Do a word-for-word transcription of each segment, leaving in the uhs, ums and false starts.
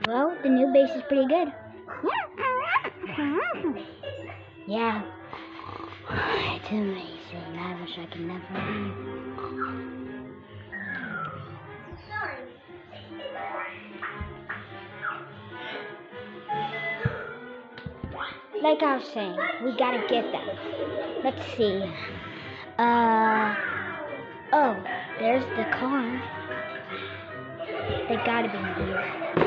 Well, the new bass is pretty good. Yeah. It's amazing. I wish I could never leave. Like I was saying, we gotta get them. Let's see. Uh, oh, there's the car. They gotta be here.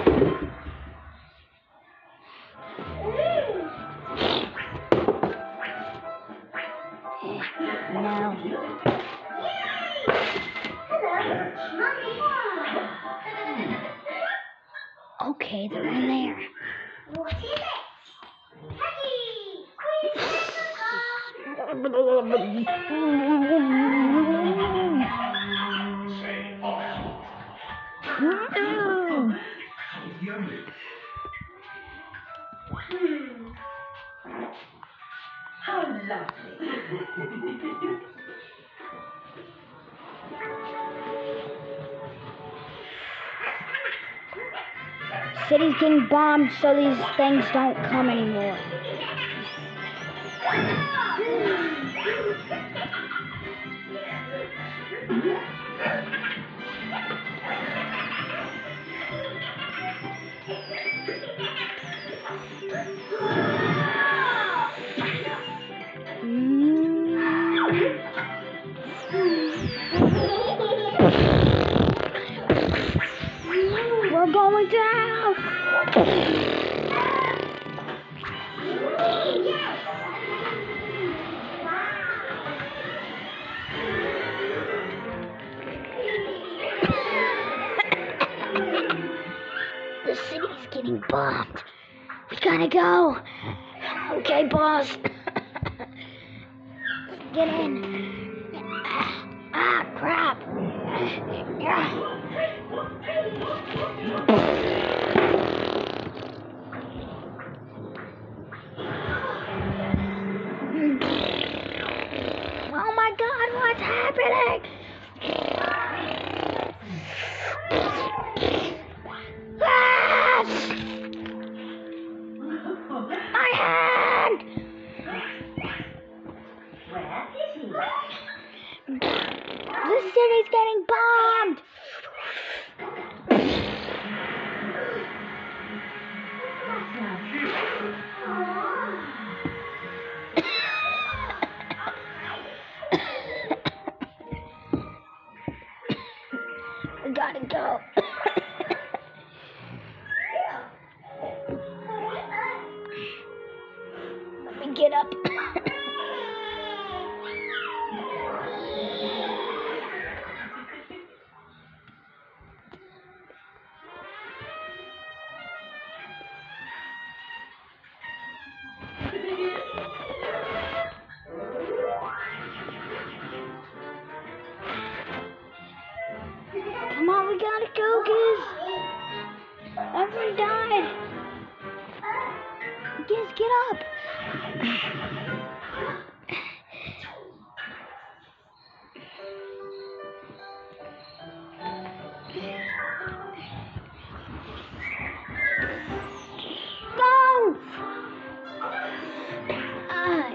No. Okay, they're in there. How lovely. City's getting bombed, so these things don't come anymore. We're going down. The city's getting bombed. We gotta go. Okay, boss. Get in. Ah, crap. Oh my God, what's happening? Ah! My hand! Where is he? The city's getting bombed! We gotta go. Let me get up. Come on, we gotta go, kids. Everyone died. Kids, get up. Go. Uh,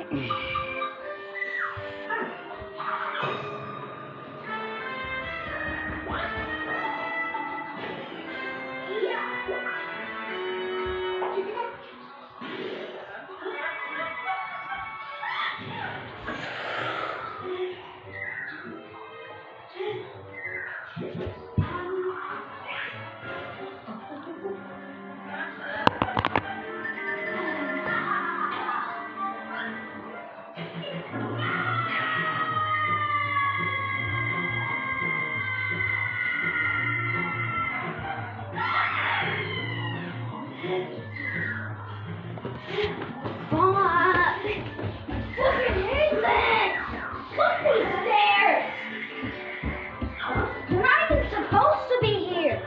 Fuck! Fucking hate this! Look at these stairs! You're not even supposed to be here!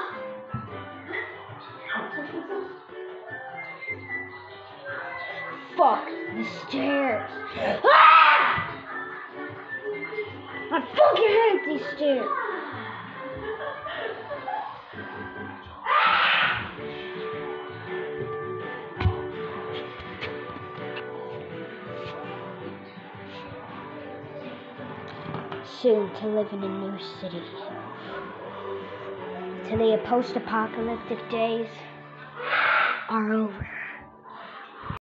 Fuck the stairs! Ah! I fucking hate these stairs! Ah! soon to live in a new city. Till the post-apocalyptic days are over.